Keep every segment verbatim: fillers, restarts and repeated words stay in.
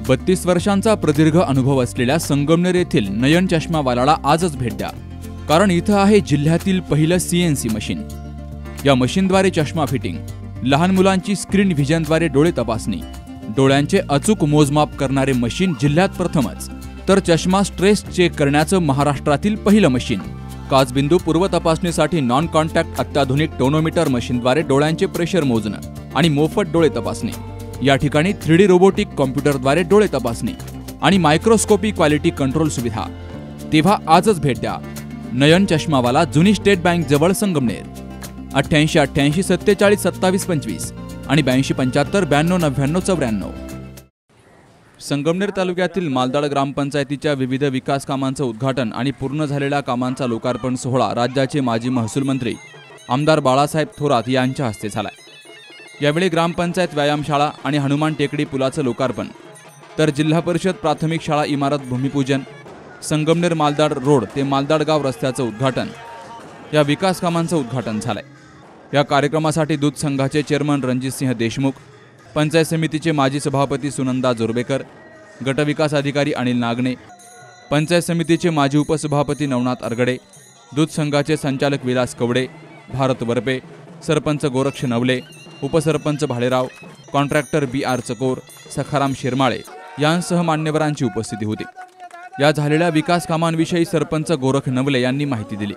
बत्तीस वर्षांचा प्रदीर्घ अनुभव असलेल्या संगमनेर येथील नयन चष्मावालाला आजच भेट द्या, कारण इथं आहे जिल्ह्यातील पहिलं सीएनसी मशीन। या मशीनद्वारे चष्मा फिटिंग, लहान मुलांची स्क्रीन व्हिजनद्वारे डोळे तपासणी, डोळ्यांचे अचूक मोजमाप करणारे मशीन जिल्ह्यात प्रथमच, तर चष्मा स्ट्रेस चेक करण्याचं महाराष्ट्रातील पहिलं मशीन। काचबिंदू पूर्व तपासणीसाठी नॉन कॉन्टॅक्ट अत्याधुनिक टोनोमीटर मशीनद्वारे डोळ्यांचे प्रेशर मोजणं आणि मोफत डोळे तपासणी। या ठिकाणी थ्री डी रोबोटिक कॉम्प्युटरद्वारे डोळे तपासणी आणि मायक्रोस्कोपी क्वालिटी कंट्रोल सुविधा। तेव्हा आजच भेट द्या नयन चष्मावाला, जुनी स्टेट बँक जवळ, संगमनेर। अठ्ठ्याऐंशी अठ्ठ्याऐंशी सत्तेचाळीस सत्तावीस पंचवीस आणि ब्याऐंशी पंच्याहत्तर ब्याण्णव नव्याण्णव चौऱ्याण्णव। संगमनेर तालुक्यातील मालदाड ग्रामपंचायतीच्या विविध विकास कामांचं उद्घाटन आणि पूर्ण झालेल्या कामांचा लोकार्पण सोहळा राज्याचे माजी महसूल मंत्री आमदार बाळासाहेब थोरात यांच्या हस्ते झाला। यावेळी ग्रामपंचायत व्यायामशाळा आणि हनुमान टेकडी पुलाचं लोकार्पण, तर जिल्हा परिषद प्राथमिक शाळा इमारत भूमिपूजन, संगमनेर मालदाड रोड ते मालदाड गाव रस्त्याचं उद्घाटन या विकास कामांचं उद्घाटन झालंय। या कार्यक्रमासाठी दूध संघाचे चेअरमन रणजितसिंह देशमुख, पंचायत समितीचे माजी सभापती सुनंदा जोरबेकर, गटविकास अधिकारी अनिल नागणे, पंचायत समितीचे माजी उपसभापती नवनाथ अरगडे, दूध संघाचे संचालक विलास कवडे, भारत वरपे, सरपंच गोरक्ष नवले, उपसरपंच भालेराव, कॉन्ट्रॅक्टर बी आर चकोर, सखाराम शिरमाळे यांसह मान्यवरांची उपस्थिती होती। या झालेल्या विकास कामांविषयी सरपंच गोरख नवले यांनी माहिती दिली।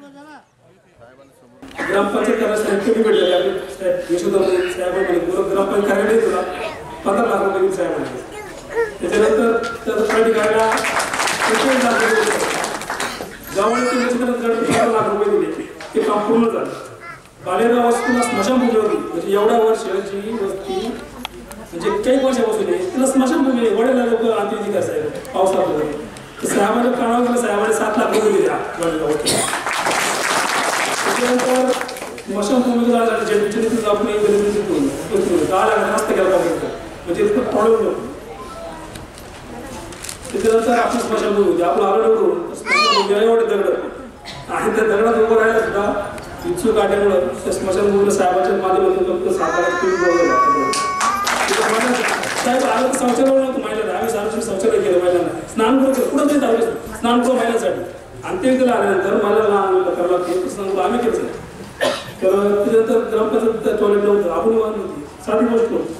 ग्रामपंचायत कार्यालय कधी भेटले साहेब यशोधर साहेब म्हणे ग्रामपंचायत कार्यालय तुला पंधरा लाख रुपये साहेब म्हणे। त्याच्यानंतर त्याचं प्रायव्हेट कार्यालय पंचवीस लाख रुपये जवळ तीन पंधरा लाख रुपये दिले, ते काम पूर्ण झालं। बालेराव स्कूलला स्मशानभूमी होती, म्हणजे एवढ्या वर्षाची वस्ती, म्हणजे काही वर्षापासून आहे तिला स्मशानभूमी आहे। वडील लोक अंत्यविधी साहेब पावसाळ्यात होते, साहेबांना काढावं गेलं, साहेबांनी सात लाख रुपये दिले वडिलांना। त्याच्यानंतर स्मशानभूमी जाण्यासाठी जनतेतून आपण दहा लाख मस्त केला म्हणजे इतकं प्रॉब्लेम नको। त्याच्यानंतर आपण स्मशानभूमी होती, आपण आलो निवडून स्मशानभूमी एवढे दगड आणि त्या दगडात उभं राहायला सुद्धा इच्छुक आल्यामुळं त्या स्मशानभूमीला साहेबांच्या माध्यमातून फक्त सातारा साहेब आलं तर शौचालय नव्हतं महिलांना, आम्ही सार्वजनिक शौचालय केलं महिलांना, स्नानगृह कुठं तरी धावले स्नानगृह महिलांसाठी, आणि ते तिला आल्यानंतर मला लहान करावं लागते स्नानगृह आम्ही केलं। तर त्याच्यानंतर ग्रामपंचायत टॉयलेट नव्हतं, आपण वाहन नव्हती, साधी गोष्ट नव्हती।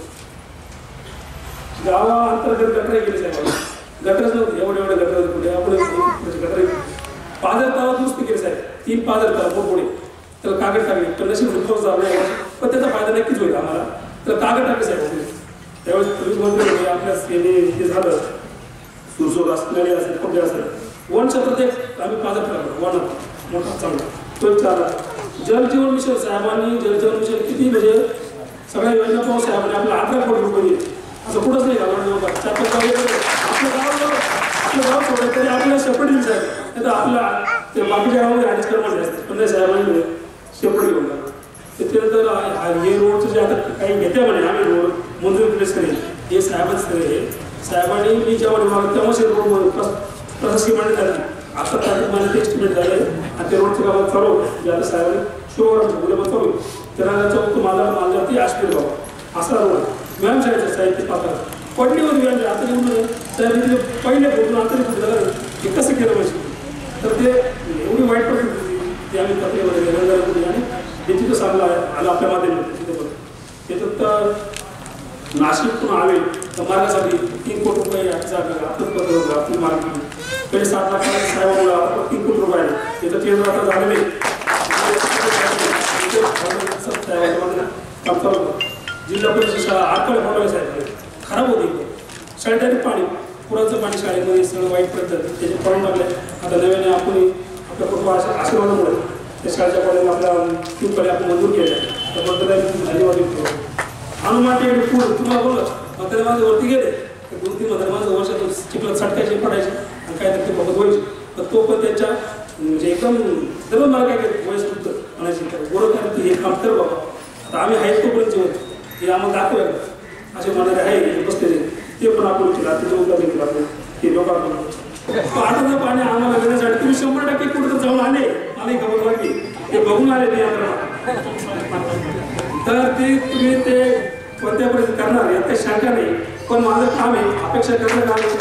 गावाअंतर्गत गटरे गेले साहेब, गटरच नव्हती, एवढे एवढे गटर पुढे आपण गटरे पादर तलावात नुसते गेले साहेब, तीन पादर तलाव पुढे त्याला कागद टाकले, पण नशीब पाऊस झाला नाही, पण त्याचा फायदा नक्कीच होईल आम्हाला। तर कागद टाकले साहेब, त्यावेळेस पोलीस मंत्री होते, आपल्या हे झालं सुरसोड असलेले असेल कुठे असेल वन क्षेत्रात एक आम्ही पादर टाकला, वन मोठा चांगला तो चालला। जलजीवन मिशन साहेबांनी जलजीवन मिशन किती म्हणजे सगळ्या योजना पाहून साहेबांनी आपल्या अठरा कोटी रुपये दिले, असं कुठंच नाही घालवलं। आपलं गाव आपलं गाव सोडलं तरी आपल्याला शेपट दिली साहेब, नाही तर आपल्या ते बाकीच्या गावामध्ये आधीच कर्मचारी असतात, पण त्या साहेबांनी शेपट घेऊन टाकलं। त्याच्यानंतर हे रोडचं जे आता काही घेते म्हणे आम्ही रोड मंजूर प्लेस करेल, हे साहेबांच हे साहेबांनी मी जेव्हा निवडलं तेव्हाच हे रोड प्रशासकीय मान्यता झाली, आता तारीख मान्यता एस्टिमेट झाले आणि ते रोडच्या गावात चालू जे आता साहेबांनी शोवर उद्या चालू त्याला चौक माझा माझा ती आश्रय बाबा असा रोड व्यायामशाळेचं साहित्य पात्र पडली होती व्यायामशाळा, आता घेऊन साहेब पहिले बोलून अंतरी झालं हे कसं केलं पाहिजे, तर ते एवढी वाईट परिस्थिती ते आम्ही तक्रार केली आणि हे तिथं सांगलं आलं आपल्या माध्यमातून तिथं पण त्याच्यात नाशिकतून आले तर मार्गासाठी तीन कोटी रुपये आर्थिक मार्ग पहिले सात लाख साहेबांना तीन कोटी रुपये आले, त्याचं केंद्र आता झालेले जिल्हा परिषद शाळा आठवडे फॉलोवे साहेब खराब होती, शाळेत पाणी पुराचं पाणी शाळेमध्ये सगळं वाईट पडतं, त्याचे पडून लागले। आता नव्याने आपण आपल्या कुटुंबाच्या आशीर्वादामुळे त्या शाळेच्या कॉलेज आपल्या ट्यूबकडे आपण मंजूर केलं, त्याबद्दल धन्यवाद देतो। हनुमान टेकडी पूल तुम्हाला बोललं मग माझं वरती गेले दोन तीन मध्ये माझं वर्षातून चिखलात सटकायचे पडायचे आणि काय तर ते बघत व्हायचे, तर तो पण त्यांच्या म्हणजे एकदम सर्व मला काय काय वयस होतं म्हणायचे बरोबर हे काम कर बाबा, आता आम्ही आहेत तोपर्यंत होत हे आम्हाला दाखवायला असे म्हणाले आहे बसलेले, ते पण आपण केला त्याच्या उद्घाटन केलं आपण हे लोकांना पाटाचं पाणी आम्हाला घेण्यासाठी तुम्ही शंभर टक्के कुठं जाऊन आले, मला खबर वाटली ते बघून आले ते यंत्रणा, तर ते तुम्ही ते कोणत्यापर्यंत करणार यात काही शंका नाही। पण माझं काम आहे अपेक्षा करणं काम आहे.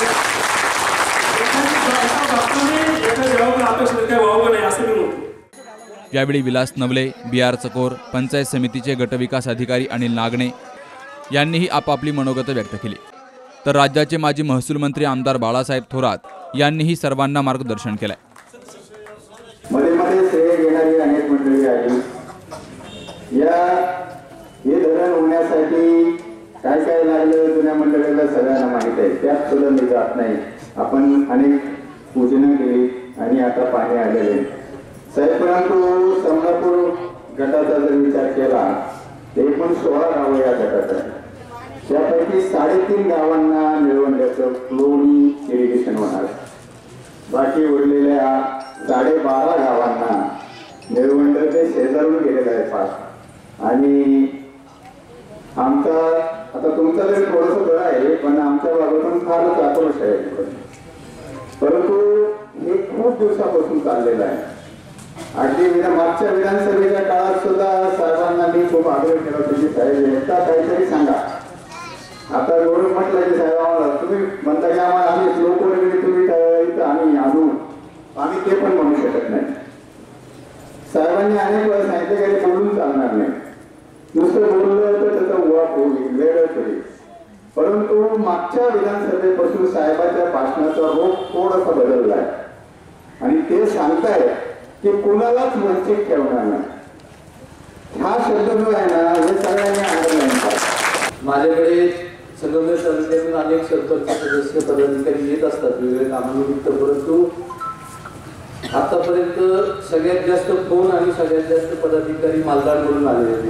एका जबाबदार अपेक्षा काय व्हावं नाही असं मी म्हणतो. यावेळी विलास नवले, बी आर चकोर, पंचायत समितीचे गटविकास अधिकारी अनिल नागणे यांनीही आपापली मनोगत व्यक्त केली. तर राज्याचे माजी महसूल मंत्री आमदार बाळासाहेब थोरात यांनीही सर्वांना मार्गदर्शन केलंय. मध्ये मध्ये श्रेय घेणारी अनेक मंडळी आली. या हे धरण होण्यासाठी काय काय लागलं जुन्या मंडळीला सगळ्यांना माहित आहे. त्यात सुद्धा मी जात नाही. आपण अनेक पूजनं केली आणि आता पाणी आलेले साहेब. परंतु समनापूर गटाचा जर विचार केला ते पण सोळा गावं या गटात आहे. त्यापैकी साडेतीन गावांना निळवंड्याचं फ्लोनी इरिगेशन होणार. बाकी उरलेल्या साडेबारा गावांना निळवंड ते शेजारून गेलेलं आहे पास. आणि आमचा आता तुमचा जरी थोडंसं बरं आहे पण आमच्या बाबतीतून फारच आक्रोश आहे. परंतु हे खूप दिवसापासून चाललेलं आहे. अगदी विना मागच्या विधानसभेच्या काळात सुद्धा साहेबांना मी खूप आग्रह केला होता साहेब एकदा काहीतरी सांगा. आता एवढं म्हटलं की साहेब आम्हाला तुम्ही म्हणता की आम्हाला आम्ही लोक वगैरे तुम्ही इथं आम्ही आणू आम्ही ते पण म्हणू शकत नाही. साहेबांनी अनेक वेळा सांगितलं काही बोलून चालणार नाही. नुसतं बोललं तर त्याचा उवाप होईल वेळच होईल. परंतु मागच्या विधानसभेपासून साहेबांच्या भाषणाचा रोग थोडासा बदलला आहे आणि ते सांगताय की कुणालाच वंचित ठेवणार नाही. हा शब्द जो आहे ना हे सगळ्यांनी अंडरलाईन. माझ्याकडे संगमनेर तालुक्यातून अनेक सरपंच सदस्य पदाधिकारी येत असतात वेगवेगळ्या कामानिमित्त. परंतु आतापर्यंत सगळ्यात जास्त फोन आणि सगळ्यात जास्त पदाधिकारी मालदारकडून आलेले.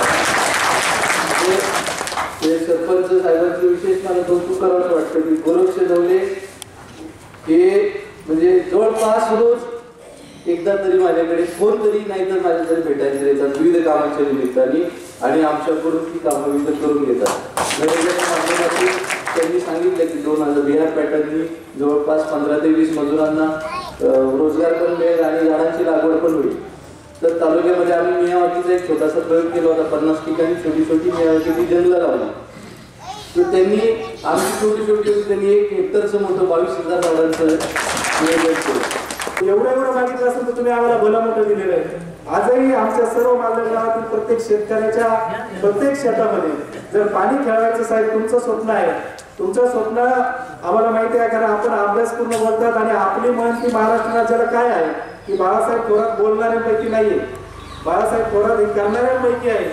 ते सरपंच साहेबांचं विशेष मला कौतुक करावं वाटतं की गोरक्ष नवले हे म्हणजे जवळपास रोज एकदा तरी माझ्याकडे फोन तरी नाही तर माझ्या तरी भेटायचे येतात विविध कामाच्या निमित्ताने आणि आमच्याकडून ती कामं विविध करून घेतात. माध्यमातून त्यांनी सांगितलं की दोन हजार बिहार पॅटर्ननी जवळपास पंधरा ते वीस मजुरांना रोजगार पण मिळेल आणि झाडांची लागवड पण होईल. तर तालुक्यामध्ये आम्ही मियावाकीचा एक छोटासा प्रयोग केला होता. पन्नास ठिकाणी छोटी छोटी मियावाकीची जंगलं लावली. तर त्यांनी आमची छोटी छोटी त्यांनी एक हेक्टरचं मोठं बावीस हजार झाडांचं नियोजन केलं. एवढं एवढं मागितलं असेल तर तुम्ही आम्हाला भला मोठं दिलेलं आहे. आजही आमच्या सर्व मालदार गावातील प्रत्येक शेतकऱ्याच्या प्रत्येक शेतामध्ये जर पाणी खेळवायचं साहेब तुमचं स्वप्न आहे. तुमचं स्वप्न आम्हाला माहिती आहे कारण आपण अभ्यासपूर्ण बोलतात आणि आपली मन ती महाराष्ट्र राज्याला काय आहे की बाळासाहेब थोरात बोलणाऱ्यांपैकी नाहीये. बाळासाहेब थोरात हे करणाऱ्यांपैकी आहे.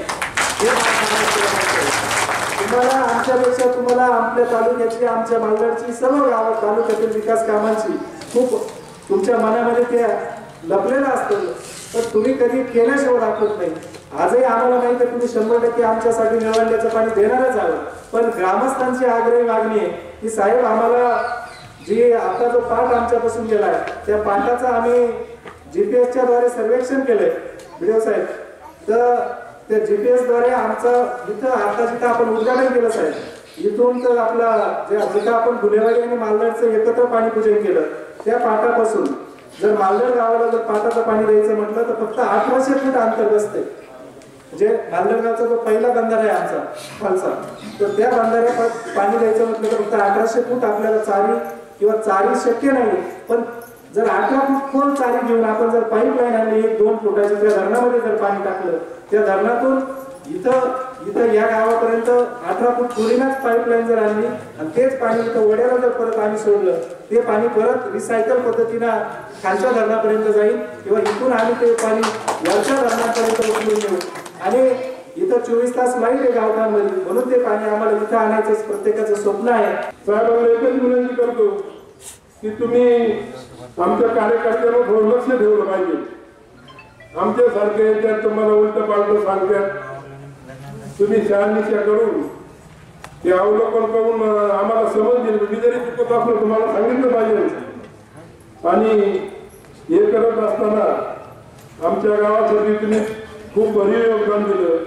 तुम्हाला आमच्यापेक्षा तुम्हाला आपल्या तालुक्याची आमच्या मालदारची सर्व गाव तालुक्यातील विकास कामांची खूप तुमच्या मनामध्ये ते लपलेलं असतं. पण तुम्ही कधी केल्याशिवाय दाखवत नाही. आजही आम्हाला माहिती आहे तुम्ही शंभर टक्के आमच्यासाठी निळवंड्याचं पाणी देणारच आहोत. पण ग्रामस्थांची आग्रही मागणी आहे की साहेब आम्हाला जी आता जो पाठ आमच्यापासून गेलाय त्या पाठाचं आम्ही जीपीएसच्या द्वारे सर्वेक्षण केलंय व्हिडिओ साहेब. तर त्या जीपीएस द्वारे आमचं जिथं आता जिथं आपण उद्घाटन केलं साहेब इथून तर आपला जे जिथं आपण गुन्हेवाडी आणि मालदारचं एकत्र पाणी पूजन केलं त्या पाठापासून जर मालदार गावाला जर पाटाचं पाणी द्यायचं म्हटलं तर फक्त अठराशे फूट अंतर बसते. म्हणजे मालदार गावचा जो पहिला बंधारा आहे आमचा खालचा तर त्या बंधाऱ्या पाणी द्यायचं म्हटलं तर फक्त अठराशे फूट आपल्याला चारी किंवा चारी शक्य नाही. पण जर अठरा फूट खोल चारी घेऊन आपण जर पाईपलाईन आणली एक दोन फुटाची त्या धरणामध्ये जर पाणी टाकलं त्या धरणातून इथं इथं या गावापर्यंत अठरा फूट खोलीनच पाईपलाईन जर आणली आणि तेच पाणी इथं वड्याला जर परत आम्ही सोडलं ते पाणी परत रिसायकल पद्धतीनं खालच्या धरणापर्यंत जाईल किंवा इथून आम्ही ते पाणी वरच्या धरणापर्यंत उचलून घेऊ. आणि इथं चोवीस तास लाईट आहे गावठाणमध्ये म्हणून ते पाणी आम्हाला इथं आणायचं प्रत्येकाचं स्वप्न आहे. साहेबांना एकच विनंती करतो की तुम्ही आमच्या कार्यकर्त्यांना थोडं लक्ष ठेवलं पाहिजे. आमच्यासारखे त्यात तुम्हाला उलट पालट सांगतात. तुम्ही शहानिशा करून ते अवलोकन करून आम्हाला समज दिली. मी जरी चुकत असलं तुम्हाला सांगितलं पाहिजे. आणि हे करत असताना आमच्या गावासाठी तुम्ही खूप भरीव योगदान दिलं.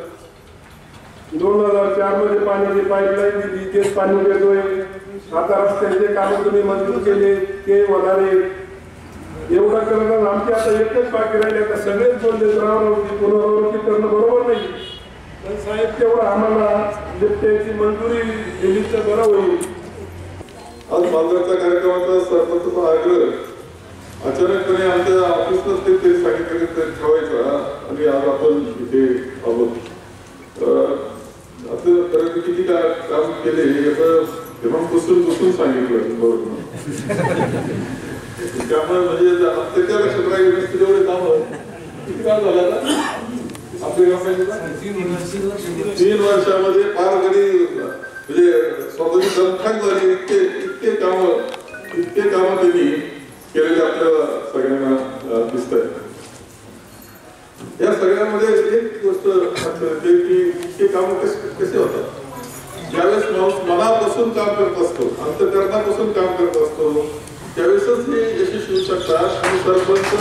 दोन हजार चार मध्ये पाण्याची पाईपलाईन दिली तेच पाणी देतोय. आता रस्त्याचे काम तुम्ही मंजूर केले ते होणारे एवढं करणं आमची आता एकच बाकी राहिले. आता सगळेच बोलले पुनरावृत्ती पुनरावृत्ती करणं बरोबर नाही. पण साहेब तेवढं आम्हाला बिबट्याची मंजुरी दिली तर बरं होईल. आज मालदारच्या कार्यक्रमाचा सरपंचचा आग्रह अचानकपणे आमच्या ऑफिसला ते ते सांगितलं ते ठेवायचा आणि आज आपण इथे आहोत. आपलं पर्यंत किती का काम केले याचं तेव्हा पुसून पुसून सांगितलं बरोबर. त्यामुळे म्हणजे त्याच्या लक्षात राहील तेवढे काम किती काळ झाला आपल्या तीन वर्षामध्ये फार कधी म्हणजे स्वतःची दमखाक झाली. इतके इतके काम इतके काम त्यांनी केलेले आपल्याला सगळ्यांना दिसत आहे. या सगळ्यामध्ये एक गोष्ट आठवते की इतके काम कसे कसे होतात. ज्यावेळेस माणूस मनापासून काम करत असतो, अंतःकरणापासून काम करत असतो, त्यावेळेसच हे यशस्वी होऊ शकतात. आणि सरपंच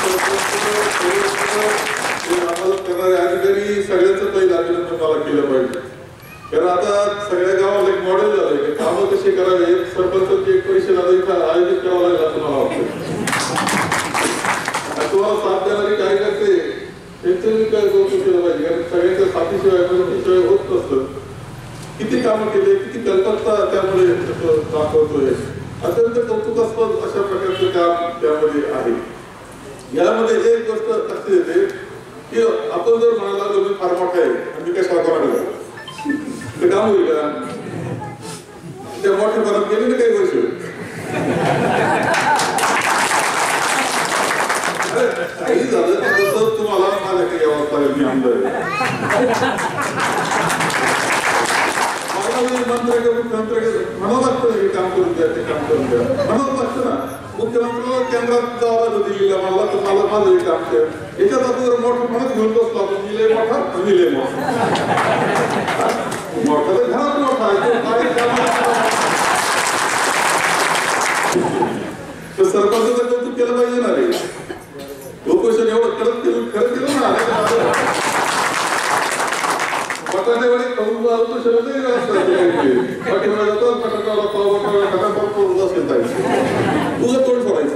करणारे अधिकारी सगळ्यांचं पहिलं अभिनंदन मला केलं पाहिजे. कारण आता सगळ्या गावाला एक मॉडेल झालंय कामं कशी करावे. सरपंचाचे एक परिषद आयोजित करावं लागेल असं मला वाटतं. तुम्हाला साथ देणारी काय करते त्यांचं मी काय कौतुक केलं पाहिजे. कारण सगळ्यांच्या साथीशिवाय मदतीशिवाय होत नसतं. किती कामं केले, किती कल्पकता त्यामुळे दाखवतोय. अत्यंत कौतुकास्पद अशा प्रकारचं काम त्यामध्ये आहे. यामध्ये एक गोष्ट अशी येते की आपण जर म्हणाला लागलो मी फार मोठा आहे आणि मी कशाला करायला ते काम होईल का. त्या मोठ्या परत गेले ना काही वर्ष काही झालं तसं तुम्हाला माझ्या काही अवस्था मी आमदार मुख्यमंत्री म्हणावं लागतं हे काम करून द्या ते काम करून द्या म्हणावं लागतं ना. मुख्यमंत्र्याला केंद्रात जावा दिल्लीला मला तर मला माझं हे काम कर. याच्यात आपण जर मोठं म्हणत घेऊन बसलो आपण मी लय मोठा मी लय मोठा मोठा तर घरात मोठा तर सरपंचाचं कौतुक केलं पाहिजे ना रे. उपोषण एवढं करत केलं खरं केलं ना. पटाण्यावर खाऊन उपोषण पाठीमागे जातो पटाला पाव बटाटा करून असेल तुझं तोंड सोडायचं.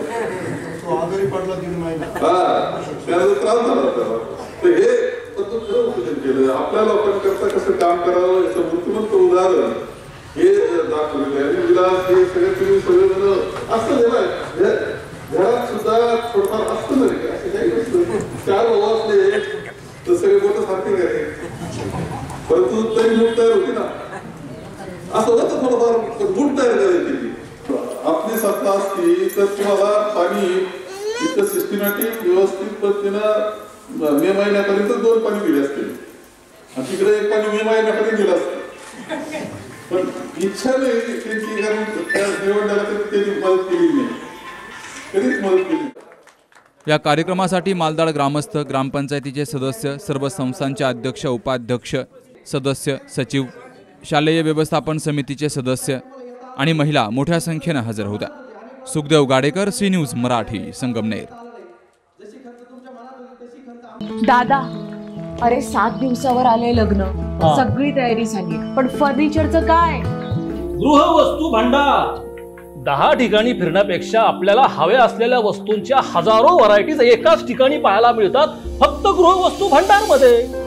हा त्याला त्रास झाला त्याला. तर हे खरं उपोषण केलं. आपल्या लोकांकरता कसं काम करावं याचं मूर्तिमंत उदाहरण हे दाखवलेलं आहे. आणि विलास हे सगळे तुम्ही सगळेजण असं देणार घरात सुद्धा थोडंफार असतं ना रे. असं काही नसतं. चार भाऊ असले तर सगळे मोठं सारखे करे परंतु तरी मूठ तयार होती ना. असं होतं थोडंफार मूठ तयार करायची. आपली सत्ता असती तर तुम्हाला पाणी इतकं सिस्टमॅटिक व्यवस्थित पद्धतीनं मे महिन्यापर्यंत दोन पाणी दिले असते आणि तिकडे एक पाणी मे महिन्यापर्यंत दिलं असतं. पण इच्छा नाही त्यांची कारण त्या निवडण्याला त्यांनी मदत केली नाही कधीच मदत केली. या कार्यक्रमासाठी मालदाड ग्रामस्थ, ग्रामपंचायतीचे सदस्य, सर्व संस्थांचे अध्यक्ष, उपाध्यक्ष, सदस्य, सचिव, शालेय व्यवस्थापन समितीचे सदस्य आणि महिला मोठ्या संख्येने हजर होत्या. Sukhdev Gadekar, C news Marathi, Sangamner. दादा, अरे सात दिवसावर आले लग्न, सगळी तयारी झाली, पण फर्निचरचं काय? गृहवस्तू भांडार. दहा ठिकाणी फिरण्यापेक्षा आपल्याला हव्या असलेल्या वस्तूंच्या हजारो व्हरायटीज एकाच ठिकाणी पाहायला मिळतात फक्त गृहवस्तू भांडार मध्ये.